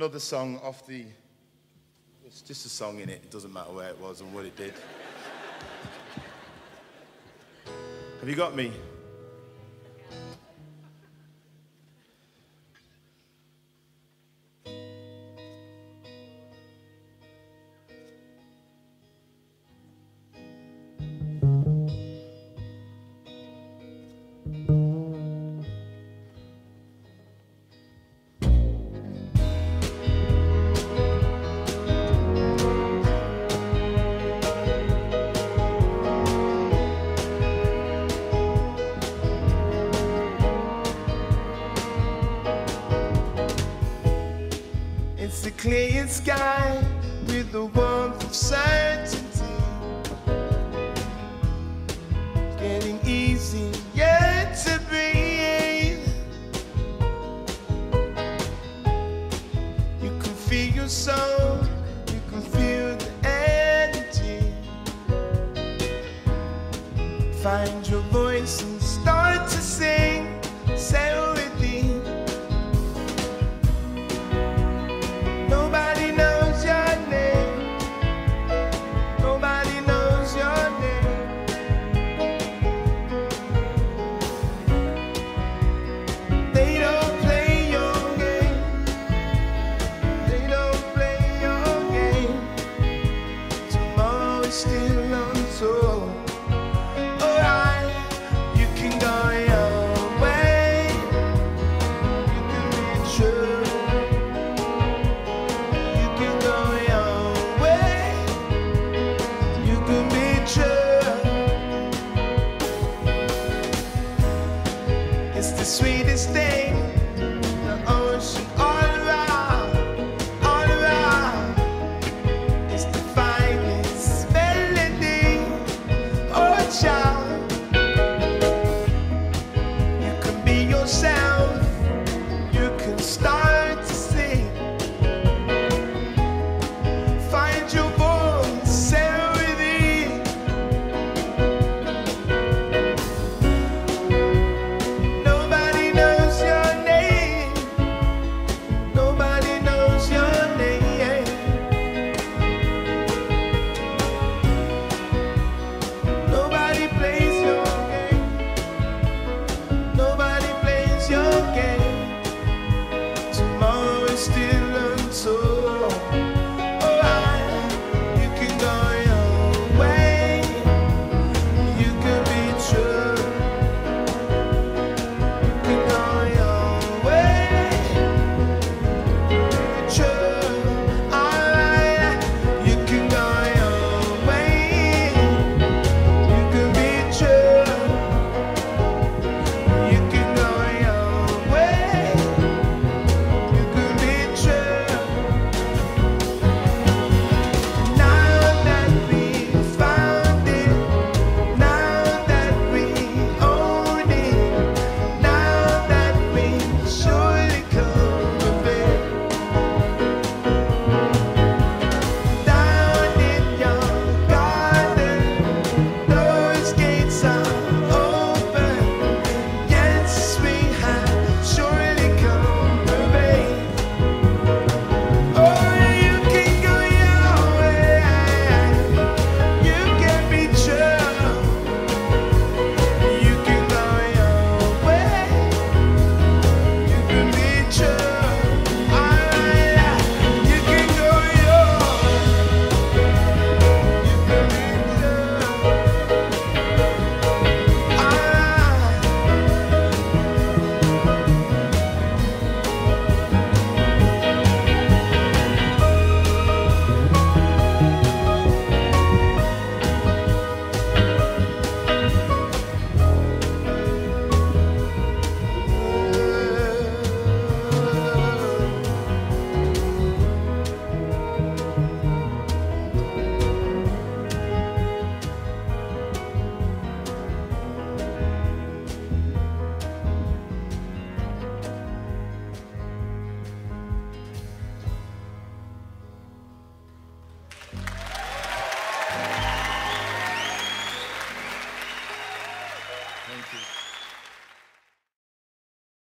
another song off the... It's just a song in it. It doesn't matter where it was and what it did. Have you got me? It's the clear sky with the warmth of certainty. It's getting easier to breathe. You can feel your soul, you can feel the energy. Find your voice and start to sing. Sail with me. Nobody knows your name. Nobody knows your name. They don't play your game. They don't play your game. Tomorrow is still untold. Alright, you can go your way. You can be true. It's the sweetest thing the ocean